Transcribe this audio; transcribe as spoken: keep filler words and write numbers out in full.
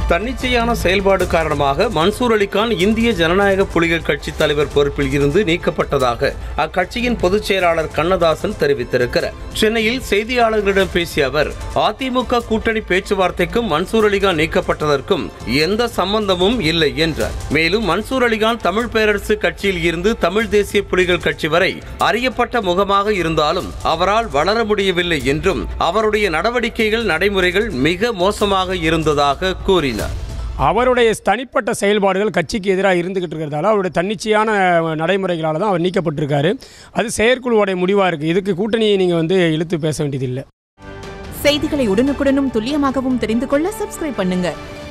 தன்னிச்சையான செயல்பாடு காரணமாக மன்சூர் அலிகான் இந்திய ஜனநாயக புலிகள் கட்சி தலைவர் பொறுப்பில் இருந்து நீக்கப்பட்டதாக அக்கட்சியின் பொதுச் செயலாளர் கண்ணதாசன் தெரிவித்திருக்கிறார். சென்னையில் செய்தியாளர்களிடம் பேசிய அவர், அதிமுக கூட்டணி பேச்சுவார்த்தைக்கும் மன்சூர் அலிகான் நீக்கப்பட்டதற்கும் எந்த சம்பந்தமும் இல்லை என்றார். மேலும் மன்சூர் அலிகான் தமிழ் பேரரசு கட்சியில் இருந்து தமிழ் தேசிய புலிகள் கட்சி வரை அறியப்பட்ட முகமாக இருந்தாலும் அவரால் வளர முடியவில்லை என்றும் அவருடைய நடவடிக்கைகள் நடைமுறைகள் மிக மோசமாக இருந்ததாக கூறினார். அவருடைய தனிப்பட்ட செயல்பாடுகள் கட்சிக்கு எதிராக இருந்துகிட்டு இருக்கிறதால அவருடைய தன்னிச்சையான நடைமுறைகளால் தான் அவர் நீக்கப்பட்டிருக்காரு. அது செயற்குழுவோடைய முடிவாக இருக்குது. இதுக்கு கூட்டணியை நீங்கள் வந்து இழுத்து பேச வேண்டியதில்லை. செய்திகளை உடனுக்குடனும் துல்லியமாகவும் தெரிந்து கொள்ள சப்ஸ்கிரைப் பண்ணுங்க.